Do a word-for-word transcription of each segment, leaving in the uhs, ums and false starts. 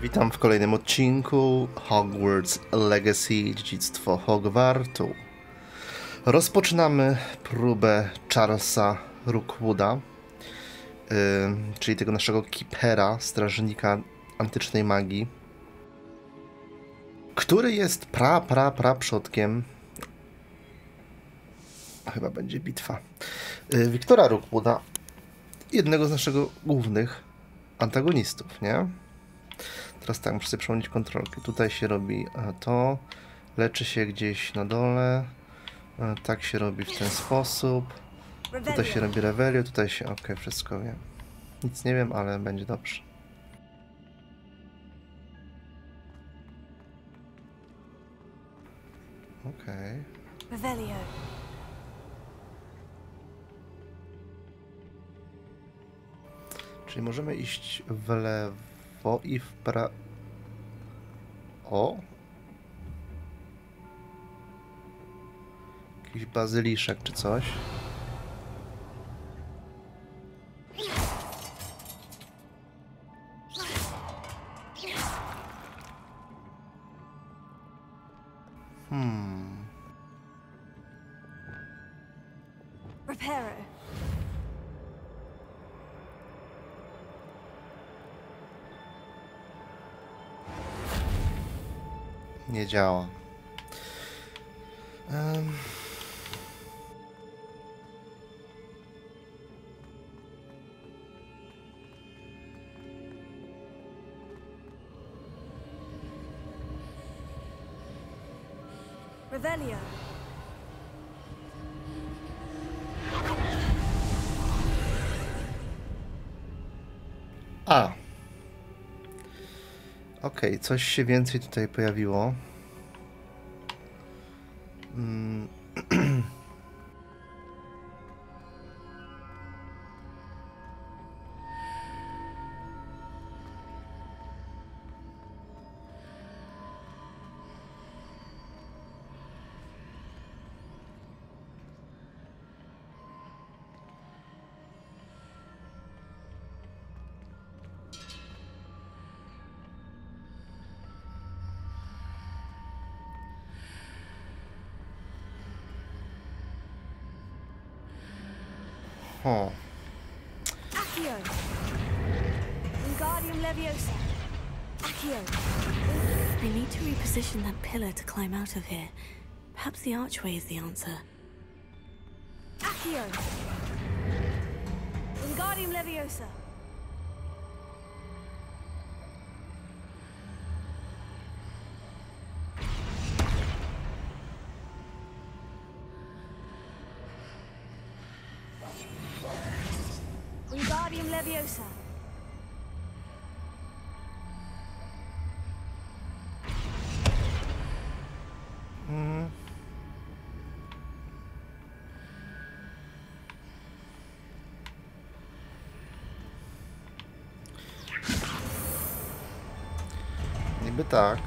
Witam w kolejnym odcinku Hogwarts Legacy, dziedzictwo Hogwartu. Rozpoczynamy próbę Charlesa Rookwooda, yy, czyli tego naszego Keepera, strażnika antycznej magii, który jest pra, pra, pra przodkiem. Chyba będzie bitwa. Yy, Wiktora Rookwooda, jednego z naszych głównych antagonistów, nie? Teraz tak, muszę sobie przełączyć kontrolkę. Tutaj się robi to, leczy się gdzieś na dole, tak się robi w ten sposób. Tutaj się robi Revelio, tutaj się... Okej, okay, wszystko wiem. Nic nie wiem, ale będzie dobrze. Okej. Okay. Czyli możemy iść w lewo i w prawo. O! Jakiś bazyliszek czy coś. Hmm. Nie działa. Um. Revelio. A. Okej, okay, coś się więcej tutaj pojawiło. Mm. Oh. Accio. Wingardium Leviosa. Accio. I need to reposition that pillar to climb out of here. Perhaps the archway is the answer. Accio. Wingardium Leviosa. Wingardium Leviosa. Mm. Niby tak.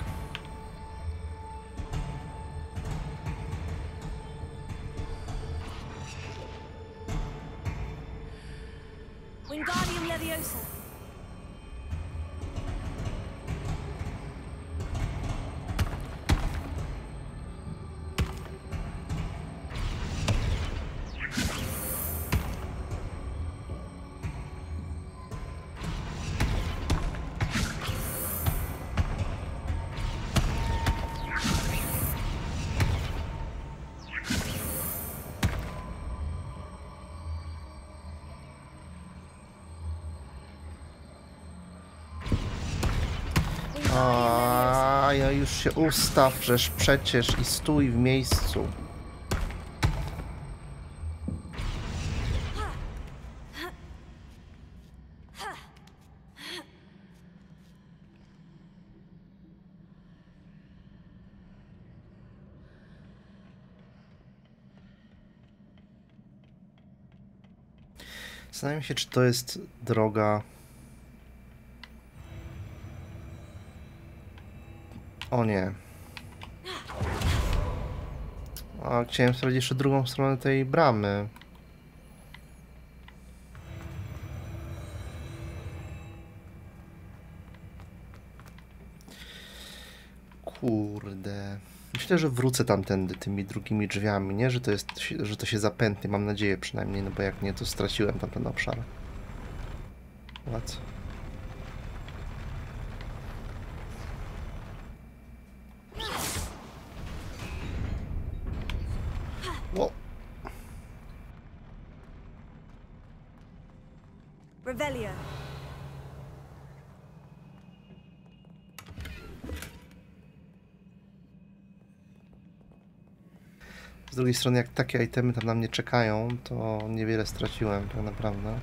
Wingardium Leviosa. A ja już się ustaw, żeż przecież i stój w miejscu. Zastanawiam się, czy to jest droga. O nie. A chciałem sprawdzić jeszcze drugą stronę tej bramy. Kurde. Myślę, że wrócę tamtędy tymi drugimi drzwiami, nie? Że to jest, że to się zapętnie, mam nadzieję przynajmniej, no bo jak nie, to straciłem tamten obszar. What? Wow. Revelio. Z drugiej strony, jak takie itemy tam na mnie czekają, to niewiele straciłem tak naprawdę.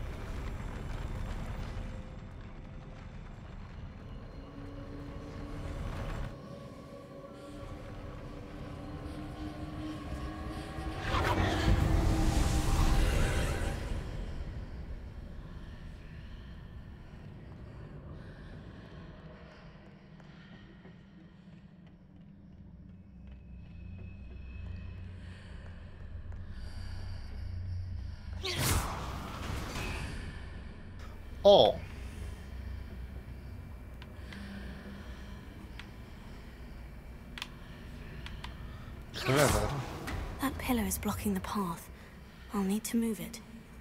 O! Clever. That pillar is blocking the path. I'll need to move it.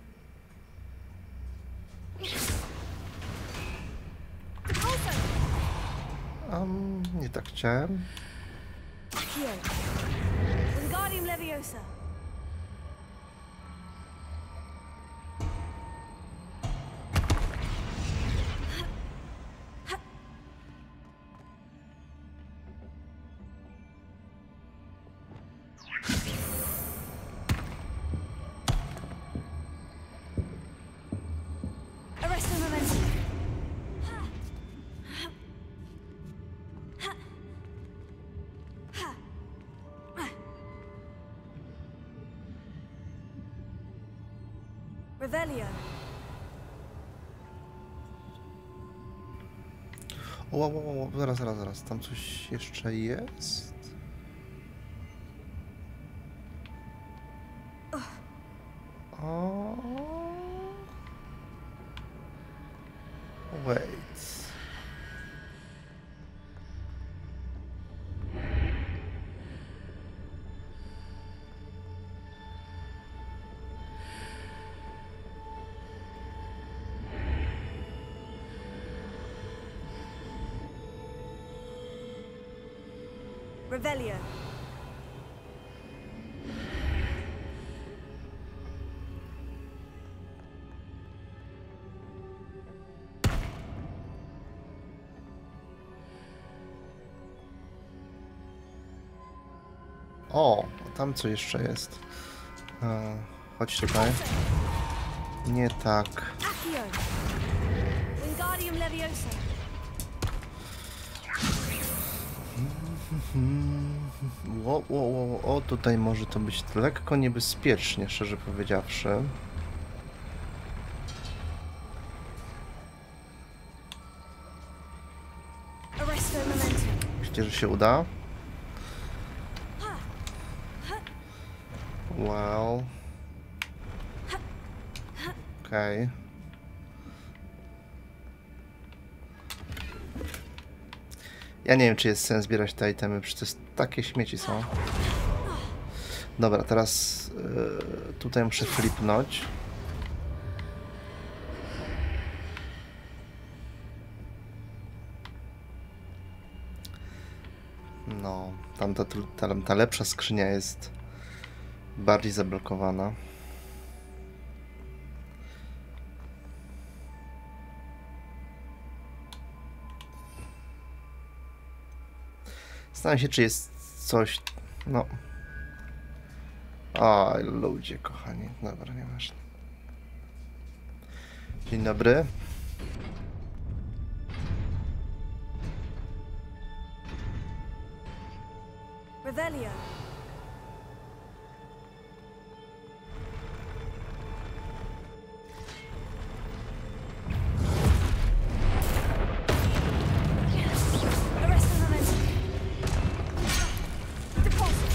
Um, nie tak chciałem. Accio. Wingardium Leviosa. Arresto momentum. Revelio. O, o, o, o, zaraz, zaraz, zaraz. Tam coś jeszcze jest? O. Wait. Revelio. O, tam co jeszcze jest? E, chodź tutaj. Nie tak. Accio. Wingardium Leviosa. O, o, o, o, tutaj może to być lekko niebezpiecznie, szczerze powiedziawszy. Arresto momentum. Myślicie, że się uda? Well. Okej. Okay. Ja nie wiem, czy jest sens zbierać te itemy, przecież to jest, takie śmieci są. Dobra, teraz yy, tutaj muszę flipnąć. No, tam ta, ta, ta lepsza skrzynia jest bardziej zablokowana. Zastanawiam się, czy jest coś... No... O, ludzie kochani. Dobra, nieważne. Dzień dobry. Revelio. Arresto momentum. Deposit.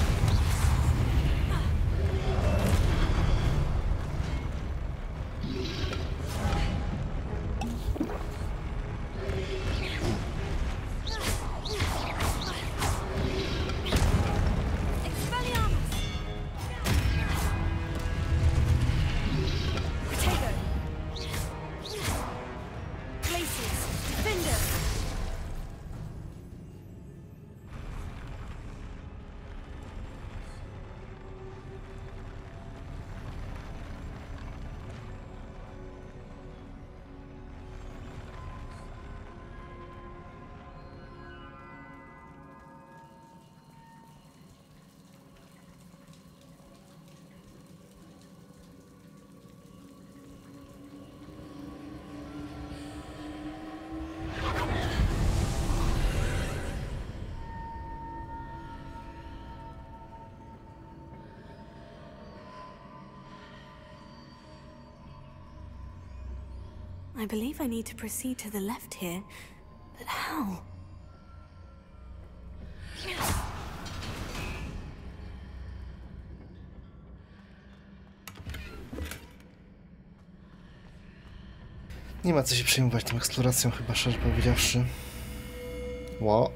I believe I need to proceed to the left here, but how? Nie ma co się przejmować tą eksploracją, chyba szczerze powiedziawszy. Ło.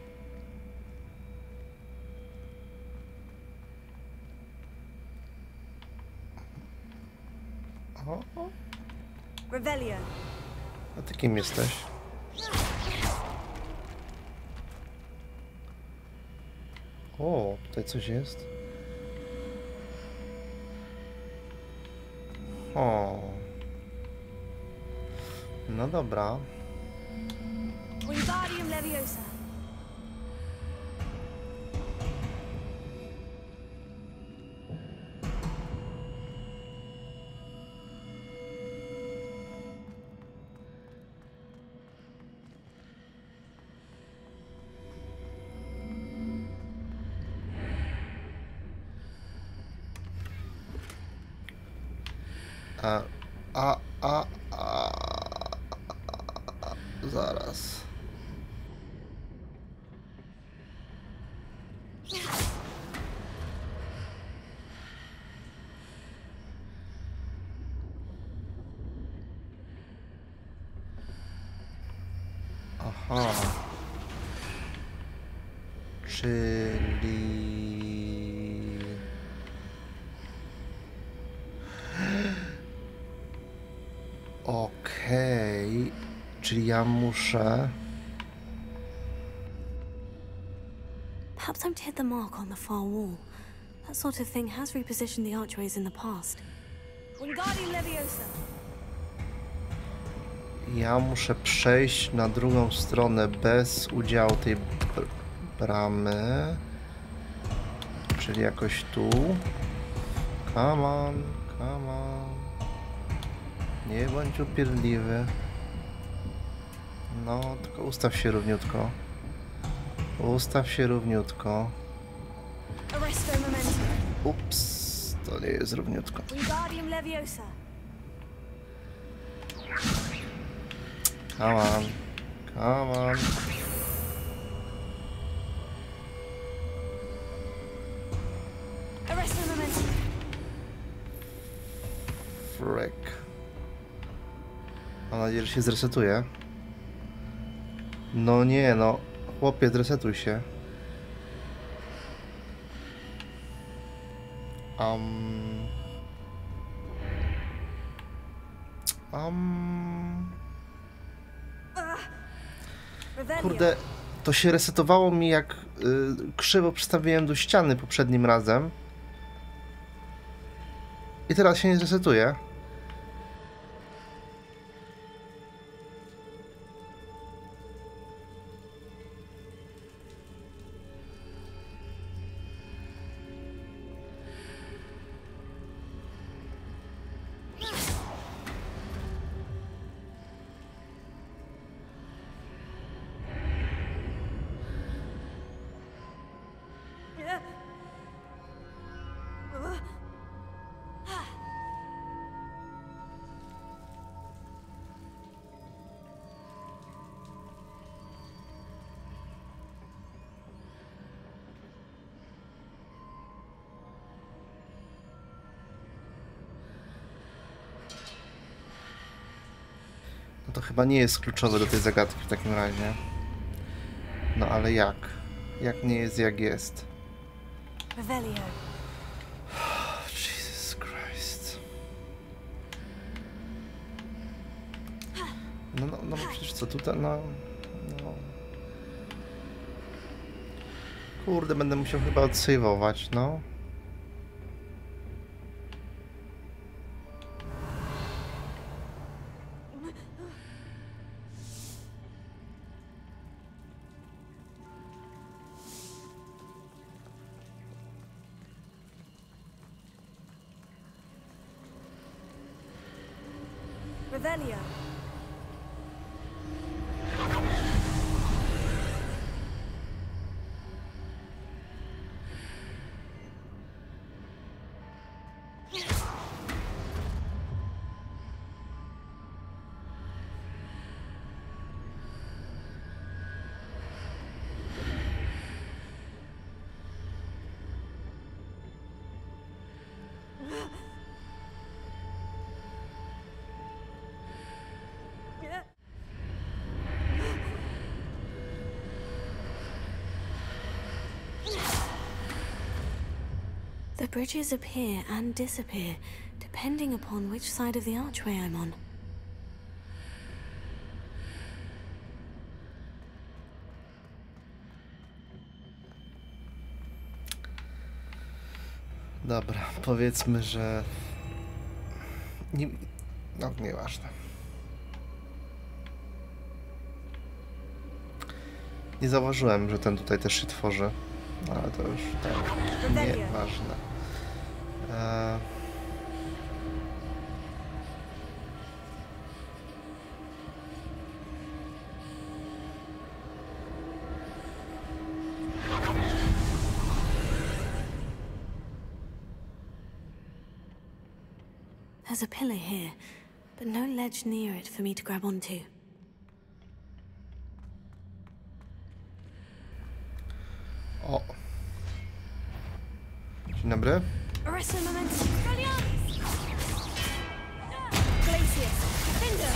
O. Revelio. A ty kim jesteś? O, tutaj coś jest. O. No dobra. Wingardium Leviosa. A, a, a, a, zaraz. Aha. Czyli... Okej, czyli ja muszę... Perhaps I'm to hit the mark on the far wall. That sort of thing has repositioned the archways in the past. Wingardium Leviosa. Ja muszę przejść na drugą stronę bez udziału tej br bramy. Czyli jakoś tu. Come on, come on. Nie bądź upierdliwy. No, tylko ustaw się równiutko. Ustaw się równiutko. Arresto Momentum. Ups, to nie jest równiutko. Wingardium Leviosa. Come on, come on. Arresto Momentum. Frick. Mam nadzieję, że się zresetuje. No nie, no. Chłopie, zresetuj się. Um. Um. Revelio. Kurde, to się resetowało mi jak y, krzywo przystawiłem do ściany poprzednim razem. I teraz się nie zresetuje. No to chyba nie jest kluczowe do tej zagadki w takim razie. No ale jak? Jak nie jest, jak jest? Revelio. Jesus Christ. No, no, no przecież co tutaj, no, no. Kurde, będę musiał chyba odsejwować, no. Revelio. The bridges appear and disappear, depending upon which side of the archway I'm on. Dobra, powiedzmy, że... Nie... No, nieważne. Nie zauważyłem, że ten tutaj też się tworzy, ale to już tak nieważne. Eee... There's a pillar here, but no ledge near it for me to grab onto. O. Dzień dobry. Arresto momentum. Galliarus! Glacius! Defender!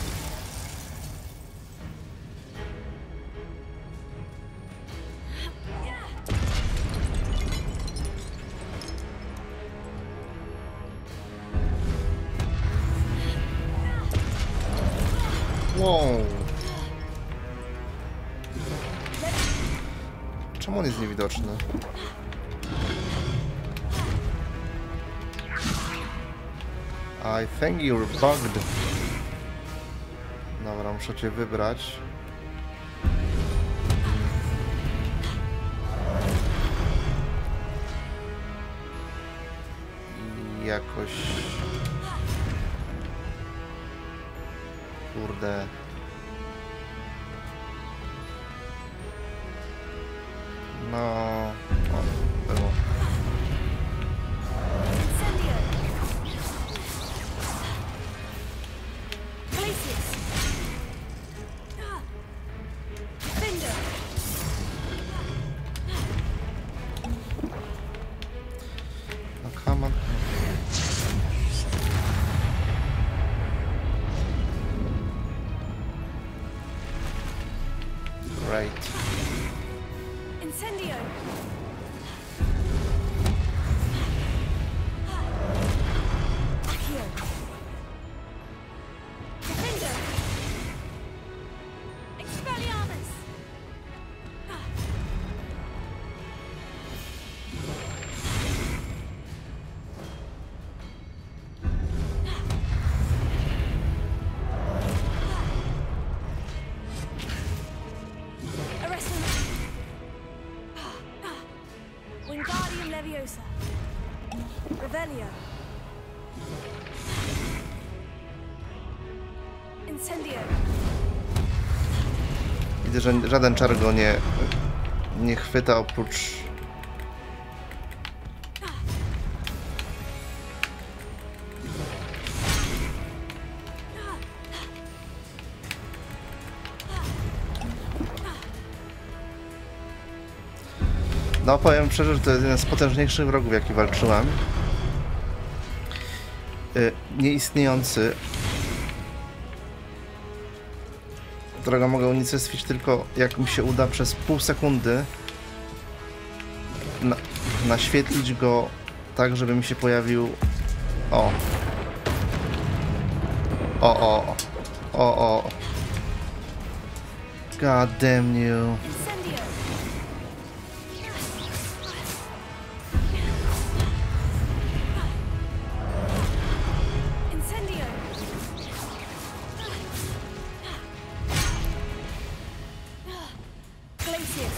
Wow. Czemu on jest niewidoczny? I think you're bugged. Dobra, muszę cię wybrać. I jakoś... Kurde. No... O, było. Incendio! Glacius! Defender! No, come on. Great. Incendio! Accio! Defender! Expelliarmus! Arresto! Wingardium Leviosa! Revelio! Incendio! Widzę, że żaden czar go nie, nie chwyta oprócz... No, powiem szczerze, że to jest jeden z potężniejszych wrogów, jaki walczyłem. Yy, nieistniejący. Którego mogę unicestwić tylko jak mi się uda przez pół sekundy na, naświetlić go tak, żeby mi się pojawił... O. O, o. O, o. God damn you. Incendio! Incendio! Glacius!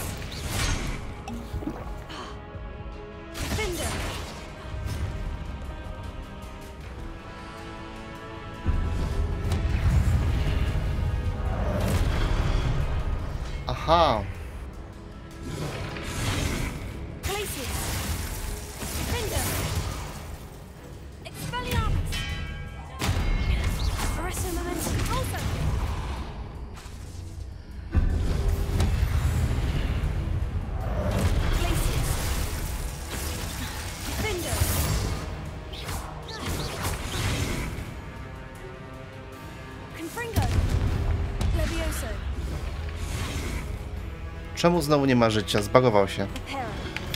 Defender! Aha. Glacius! Defender! Expelliarmus! Arresto momentum. Also! Glacius! Defender! Czemu znowu nie ma życia? Zbagował się. Prepare.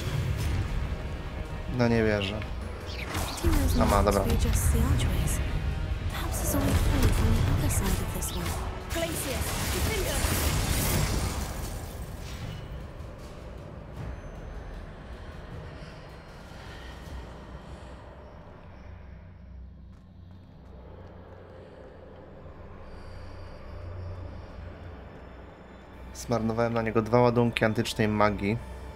No nie wierzę. Fitting those Come on, marks dobra. readjusts the archways. Perhaps there's a way through from the other side of this one. Glacius. Defender. Zmarnowałem na niego dwa ładunki antycznej magii.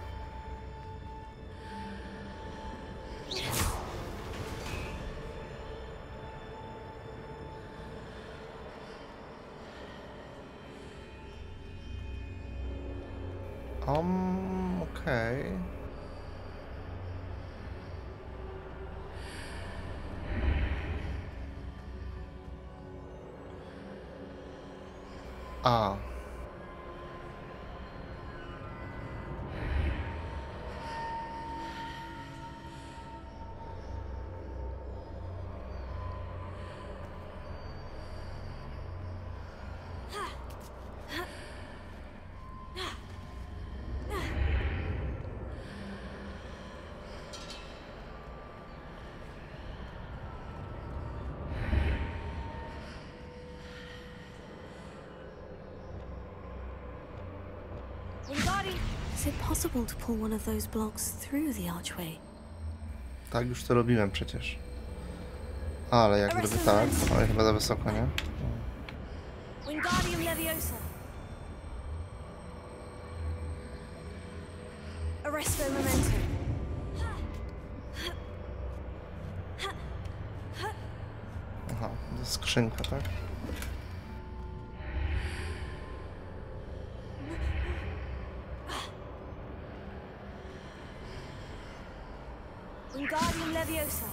Um, okej. A. Wingardium. Is it possible to pull one of those blocks through the archway? Tak, już to robiłem przecież. Ale jak gdyby tak, ale chyba za wysoko, nie? Wingardium Leviosa. Arresto Momentum. Aha, to jest skrzynka, tak? Wingardium Leviosa.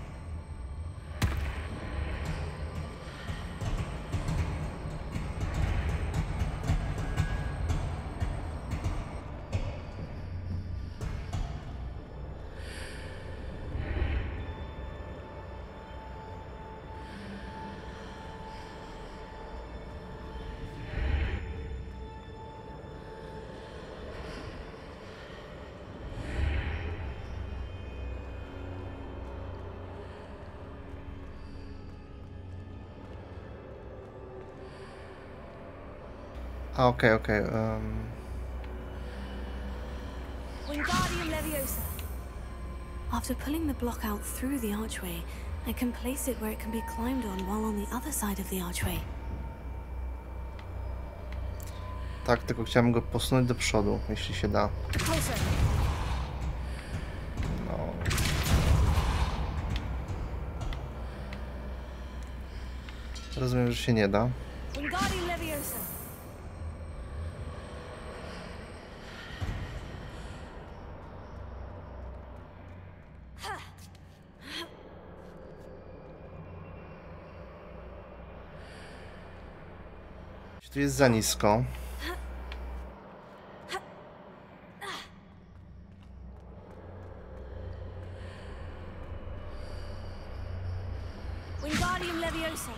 A, okej, okej. em, Wingardium Leviosa. After pulling the block out through the archway, I can place it where it can be climbed on while on the other side of the archway. tak, tylko chciałem go posunąć do przodu, jeśli się da. Closer. No. Rozumiem, że się nie da. Wingardium Leviosa. Tu jest za nisko. Wingardium Leviosa.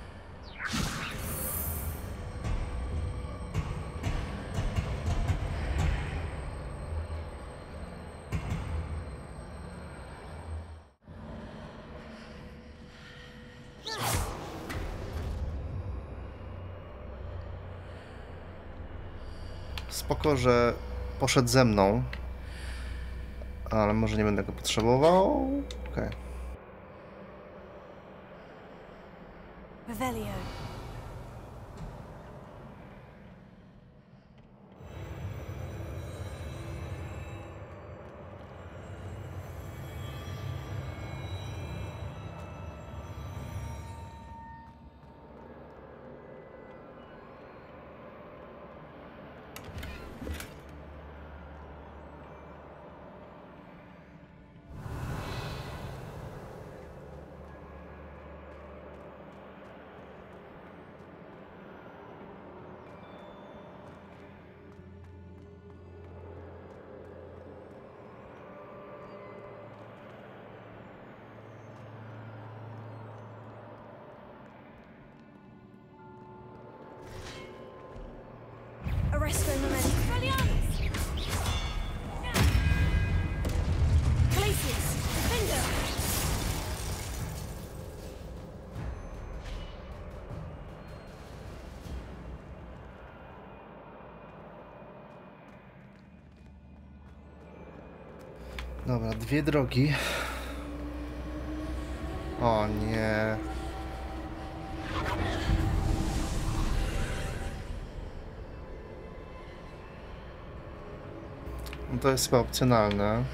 Spoko, że poszedł ze mną. Ale może nie będę go potrzebował. Okej. Revelio. Dobra, dwie drogi. O nie. No to jest chyba opcjonalne.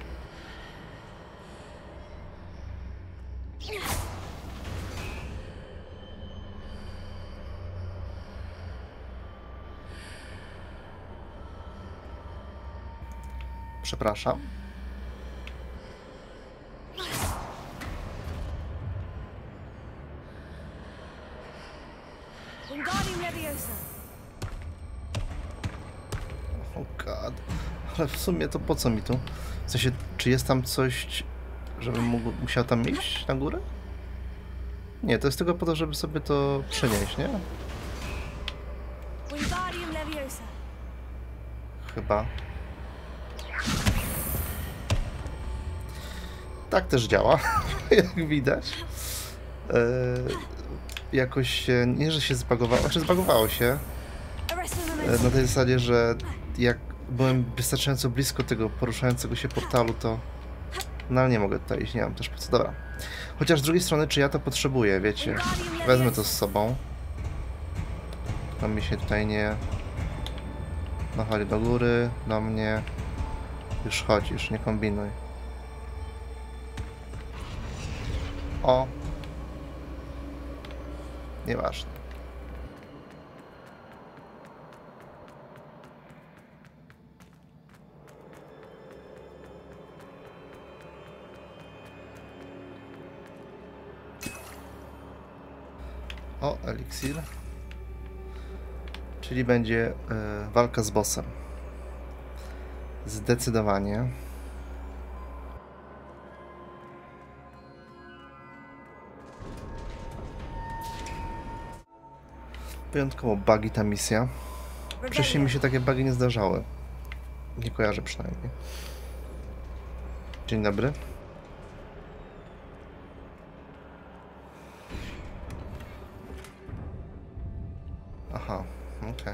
Przepraszam. Wingardium Leviosa. Oh god. Ale w sumie to po co mi tu? W sensie, czy jest tam coś, żebym mógł, musiał tam iść na górę? Nie, to jest tylko po to, żeby sobie to przenieść, nie? Wingardium Leviosa. Chyba. Tak też działa, jak widać. Yy, jakoś się, nie, że się zbagowało, znaczy zbagowało się. Yy, na tej zasadzie, że jak byłem wystarczająco blisko tego poruszającego się portalu, to... No ale nie mogę tutaj iść, nie mam też po co. Dobra. Chociaż z drugiej strony, czy ja to potrzebuję, wiecie? Wezmę to z sobą. No mi się tutaj nie... No chodź do góry, do mnie. Już chodź, już nie kombinuj. O. Nieważne. O, eliksir. Czyli będzie y, walka z bossem. Zdecydowanie. Wyjątkowo bugi ta misja. Wcześniej mi się takie bugi nie zdarzały. Nie kojarzę przynajmniej. Dzień dobry. Aha, okej. Okay.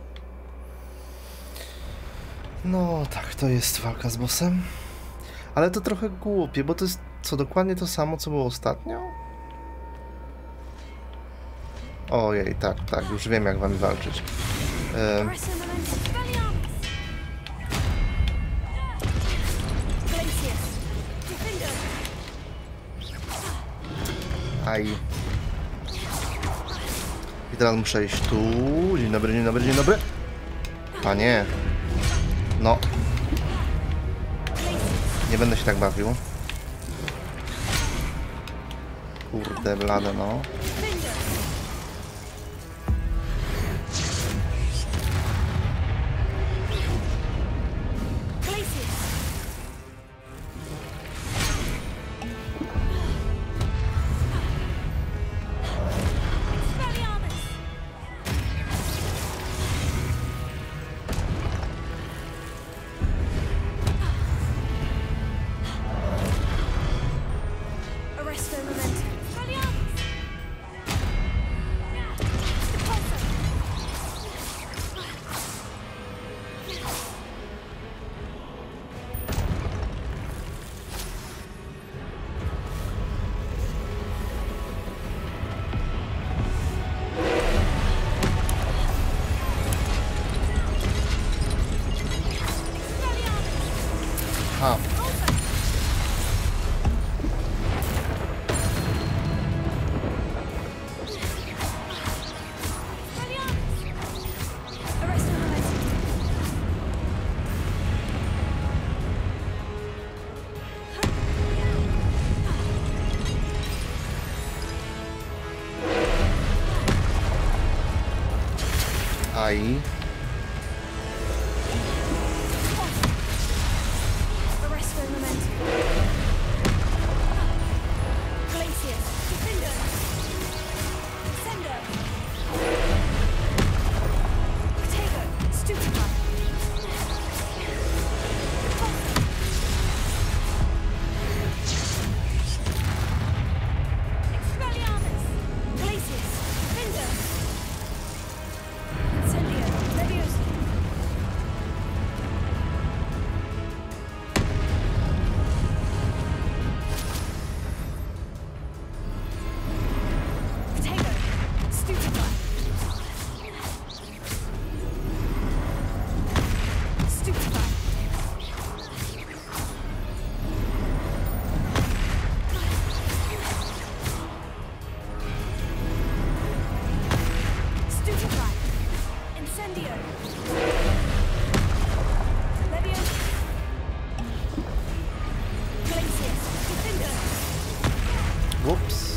No tak, to jest walka z bossem. Ale to trochę głupie, bo to jest co dokładnie to samo, co było ostatnio? Ojej, tak, tak, już wiem jak wam walczyć. E... Aj. I teraz muszę iść tu. Dzień dobry, dzień dobry, dzień dobry. Panie. No. Nie będę się tak bawił. Kurde blade, no. Aha. Aj. Ups.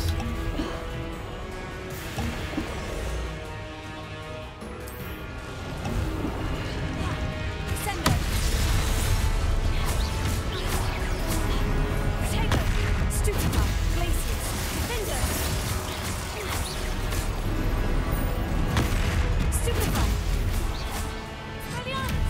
Sendo. Potato. Stupefy. Glaciers. Defender. Stupefy. Expelliarmus.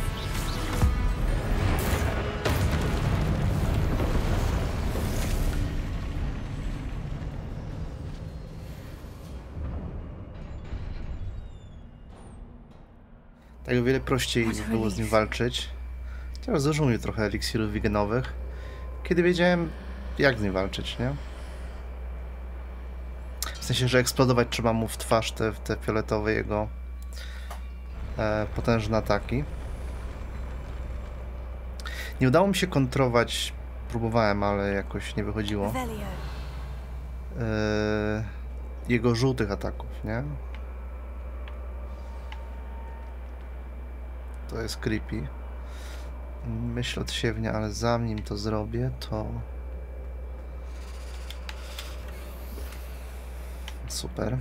Tak o wiele prościej było z nim walczyć. Teraz zużył mi trochę eliksirów wigenowych, kiedy wiedziałem, jak z nim walczyć, nie? W sensie, że eksplodować trzeba mu w twarz te, te fioletowe jego e, potężne ataki. Nie udało mi się kontrować, próbowałem, ale jakoś nie wychodziło. Revelio. E, jego żółtych ataków, nie? To jest creepy. Myśl odsiewnia, ale zanim to zrobię, to... Super.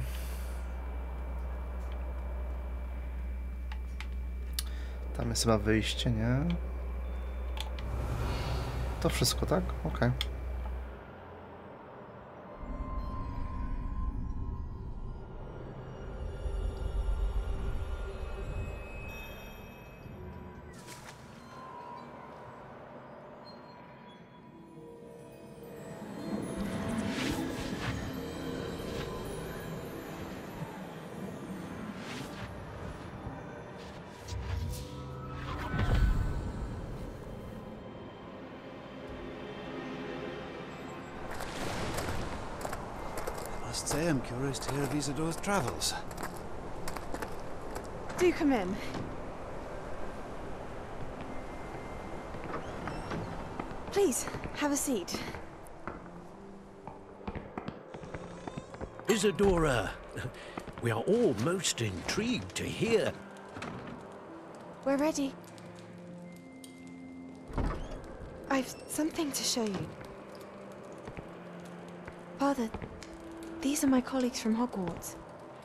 Tam jest chyba wyjście, nie? To wszystko, tak? Okej. I must say I'm curious to hear of Isidore's travels. Do come in. Please, have a seat. Isidora, we are all most intrigued to hear. We're ready. I've something to show you. Father, these are my colleagues from Hogwarts.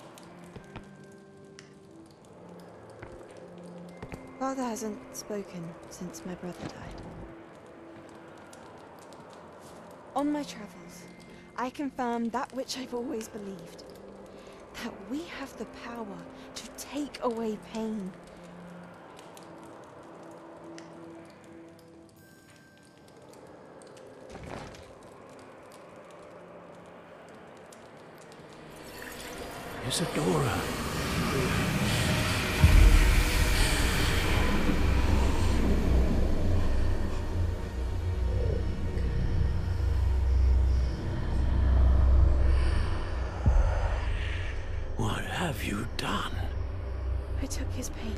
Father hasn't spoken since my brother died. On my travels, I confirmed that which I've always believed. That we have the power to take away pain. Isidora. What have you done? I took his pain.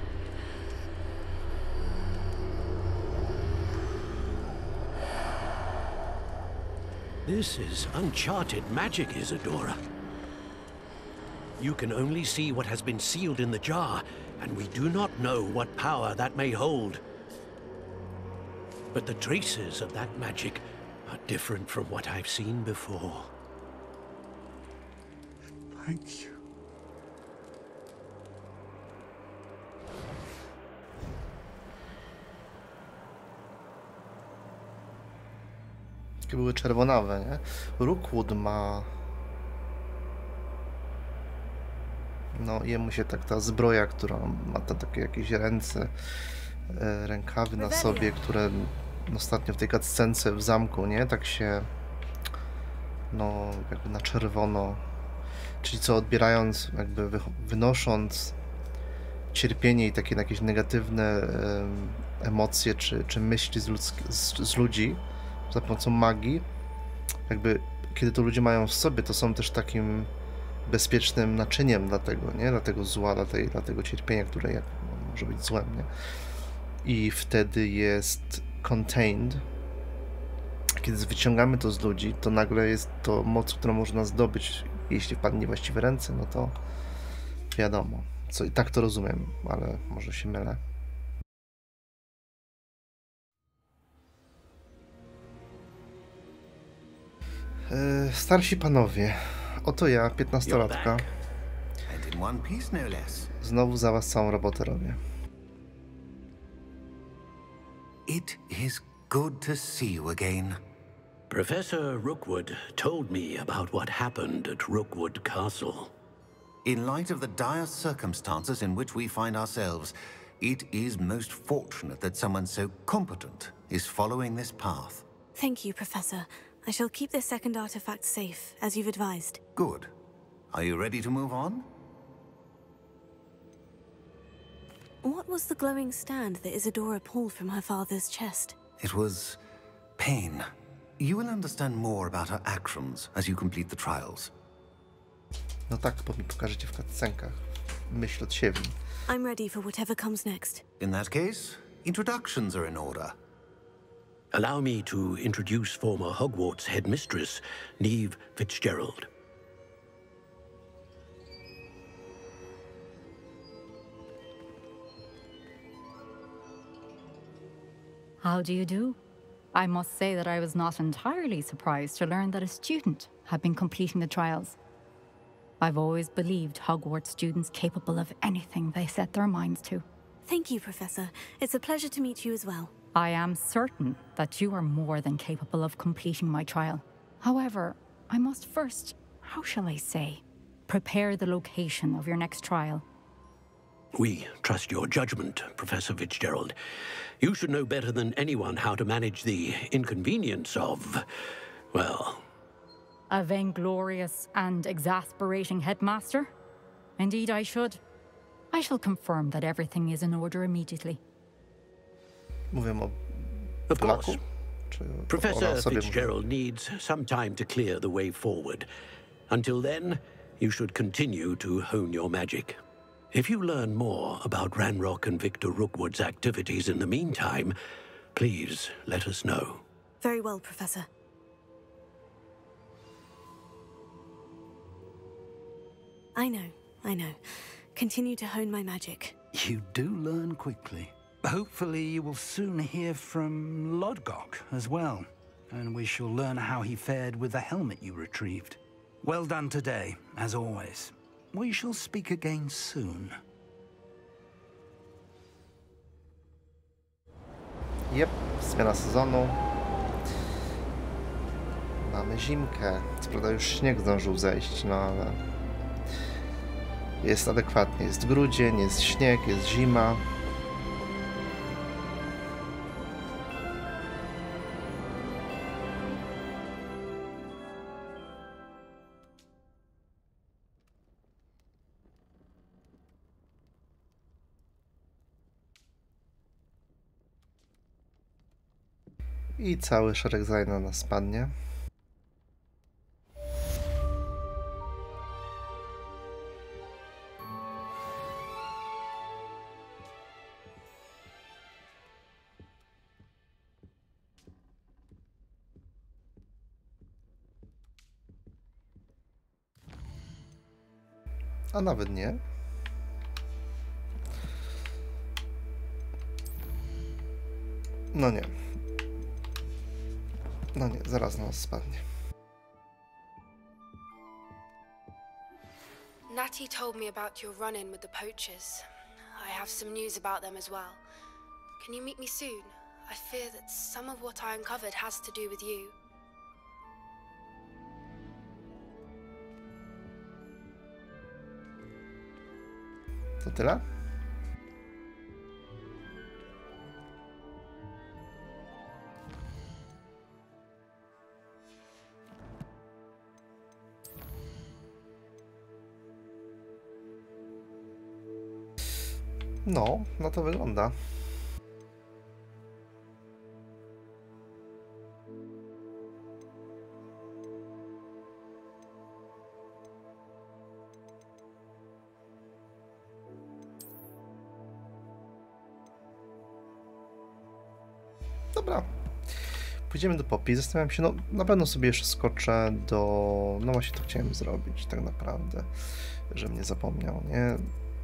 This is uncharted magic, Isidora. You can only see what has been sealed in the jar, and we do not know what power that may hold. But the traces of that magic are different from what I've seen before. Thank you. Takie były czerwonawe, nie? Rookwood ma... No, jemu się tak ta zbroja, która ma te takie jakieś ręce, e, rękawy na sobie, które ostatnio w tej cutscence w zamku, nie? Tak się, no, jakby na czerwono, czyli co, odbierając, jakby wy, wynosząc cierpienie i takie jakieś negatywne e, emocje czy, czy myśli z, ludzki, z, z ludzi za pomocą magii, jakby kiedy to ludzie mają w sobie, to są też takim bezpiecznym naczyniem dla tego, nie? Dla tego zła, dla, tej, dla tego cierpienia, które jak, no, może być złem, nie? I wtedy jest contained. Kiedy wyciągamy to z ludzi, to nagle jest to moc, którą można zdobyć, jeśli wpadnie w właściwe ręce, no to wiadomo. Co, i tak to rozumiem, ale może się mylę. Yy, starsi panowie, oto ja, piętnastolatka. And in one piece, no less. Znowu za was całą robotę robię. It is good to see you again. Professor Rookwood told me about what happened at Rookwood Castle. In light of the dire circumstances in which we find ourselves, it is most fortunate that someone so competent is following this path. Thank you, Professor. I shall keep this second artifact safe, as you've advised. Good. Are you ready to move on? What was the glowing stand that Isadora pulled from her father's chest? It was pain. You will understand more about her actions as you complete the trials. No tak, bo mi pokażecie w cutscenkach. Myśl od siebie. I'm ready for whatever comes next. In that case, introductions are in order. Allow me to introduce former Hogwarts headmistress, Neve Fitzgerald. How do you do? I must say that I was not entirely surprised to learn that a student had been completing the trials. I've always believed Hogwarts students capable of anything they set their minds to. Thank you, Professor. It's a pleasure to meet you as well. I am certain that you are more than capable of completing my trial. However, I must first, how shall I say, prepare the location of your next trial. We trust your judgment, Professor Fitzgerald. You should know better than anyone how to manage the inconvenience of, well... A vainglorious and exasperating headmaster? Indeed I should. I shall confirm that everything is in order immediately. Mówię o Of Blaku? course. Czy ona Professor sobie Fitzgerald needs some time to clear the way forward. Until then, you should continue to hone your magic. If you learn more about Ranrock and Victor Rookwood's activities in the meantime, please let us know. Very well, Professor. I know, I know. Continue to hone my magic. You do learn quickly. Hopefully you will soon hear from Lodgok as well, and we shall learn how he fared with the helmet you retrieved. Well done today, as always. We shall speak again soon. Jep, zmiana sezonu. Mamy zimkę. Co prawda już śnieg zdążył zejść, no ale jest adekwatnie. Jest grudzień, jest śnieg, jest zima. I cały szereg zadań na nas spadnie. A nawet nie. No nie. No nie, zaraz na nas spadnie. Natty told me about your run-in with the poachers. I have some news about them as well. Can you meet me soon? I fear that some of what I uncovered has to do with you. To tyle? No, no to wygląda. Dobra. Pójdziemy do Poppy. Zastanawiam się, no na pewno sobie jeszcze skoczę do... No właśnie to chciałem zrobić tak naprawdę, żebym nie zapomniał, nie?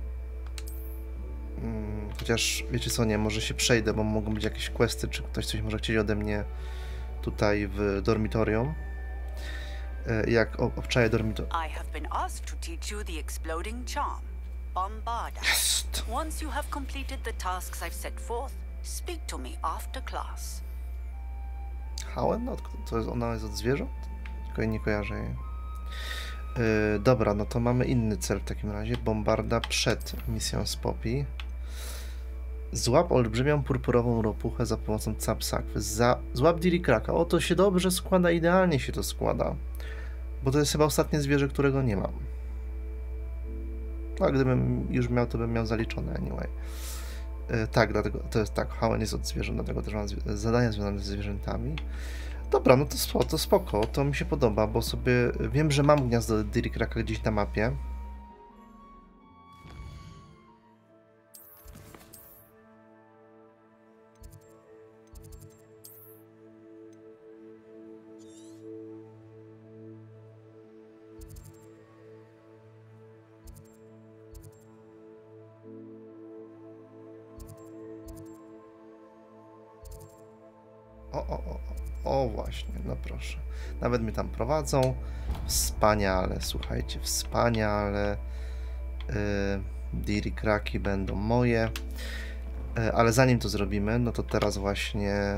Chociaż, wiecie co, nie, może się przejdę, bo mogą być jakieś questy, czy ktoś coś może chcieć ode mnie tutaj w dormitorium. e, jak ob- obczaję dormitor. I have been asked to teach you the exploding charm, Bombarda. Jest! Once you have completed the tasks I've set forth, speak to me after class. Hałem? No, to jest, ona jest od zwierząt? Tylko nie kojarzę jej. Yy, dobra, no to mamy inny cel w takim razie. Bombarda przed misją z Poppy. Złap olbrzymią purpurową ropuchę za pomocą Capsakwy. Za... Złap Dirikraka. O, to się dobrze składa, idealnie się to składa. Bo to jest chyba ostatnie zwierzę, którego nie mam. No, a gdybym już miał, to bym miał zaliczone anyway. Yy, tak, dlatego to jest tak, Hałem jest od zwierząt, dlatego też mam zwi- zadania związane z zwierzętami. Dobra, no to spoko, to spoko, to mi się podoba, bo sobie wiem, że mam gniazdo Dirikraka gdzieś na mapie. O, o, o, o, właśnie, no proszę. Nawet mnie tam prowadzą. Wspaniale, słuchajcie, wspaniale. Yy, Dirikraki będą moje. Yy, ale zanim to zrobimy, no to teraz właśnie...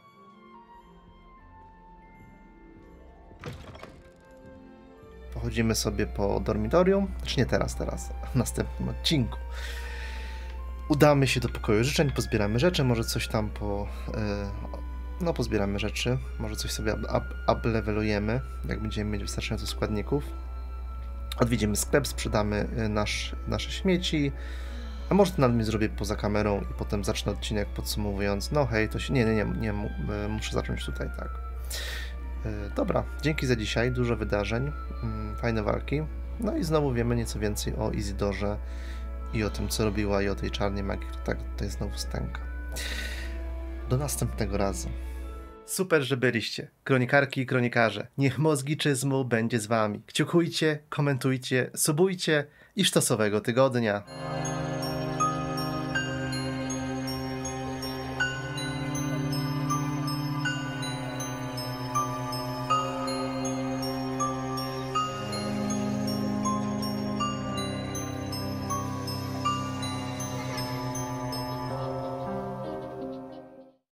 Pochodzimy sobie po dormitorium. Znaczy nie teraz, teraz, w następnym odcinku. Udamy się do pokoju życzeń, pozbieramy rzeczy, może coś tam po... Yy, no pozbieramy rzeczy, może coś sobie uplevelujemy, jak będziemy mieć wystarczająco składników. Odwiedzimy sklep, sprzedamy nasz, nasze śmieci, a może to nad mi zrobię poza kamerą i potem zacznę odcinek podsumowując, no hej, to się, nie, nie, nie, nie muszę zacząć tutaj, tak. Dobra, dzięki za dzisiaj, dużo wydarzeń, fajne walki, no i znowu wiemy nieco więcej o Izidorze i o tym, co robiła i o tej czarnej magii, tak, to jest znowu stęka. Do następnego razu. Super, że byliście. Kronikarki i kronikarze. Niech mózgi czyzmu będzie z wami. Kciukujcie, komentujcie, subujcie i sztosowego tygodnia.